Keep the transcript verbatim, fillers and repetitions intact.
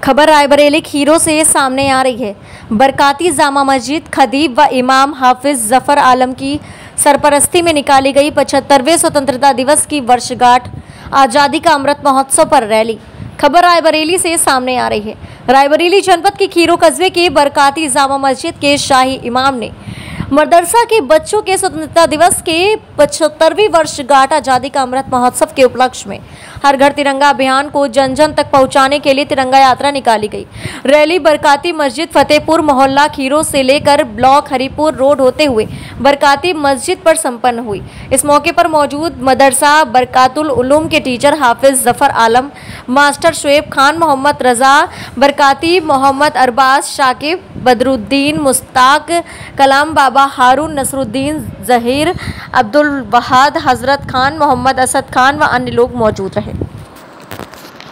खबर रायबरेली खीरों से सामने आ रही है। बरकाती जामा मस्जिद खतीब व इमाम हाफिज जफर आलम की सरपरस्ती में निकाली गई पचहत्तरवें स्वतंत्रता दिवस की वर्षगांठ आज़ादी का अमृत महोत्सव पर रैली। खबर रायबरेली से सामने आ रही है। रायबरेली जनपद के खीरों कस्बे के बरकाती जामा मस्जिद के शाही इमाम ने मदरसा के बच्चों के स्वतंत्रता दिवस के पचहत्तरवीं वर्षगांठ आज़ादी का अमृत महोत्सव के उपलक्ष्य में हर घर तिरंगा अभियान को जन जन तक पहुंचाने के लिए तिरंगा यात्रा निकाली गई। रैली बरकाती मस्जिद फतेहपुर मोहल्ला खीरों से लेकर ब्लॉक हरिपुर रोड होते हुए बरकाती मस्जिद पर संपन्न हुई। इस मौके पर मौजूद मदरसा बरकातुल उलूम के टीचर हाफिज जफर आलम, मास्टर शुएब खान, मोहम्मद रजा बरकाती, मोहम्मद अरबाज, शाकिब, बदरुद्दीन, मुस्ताक, कलाम बाबा, हारून, नसरुद्दीन, जहीर, अब्दुल वहाद, हजरत खान, मोहम्मद असद खान व अन्य लोग मौजूद रहे।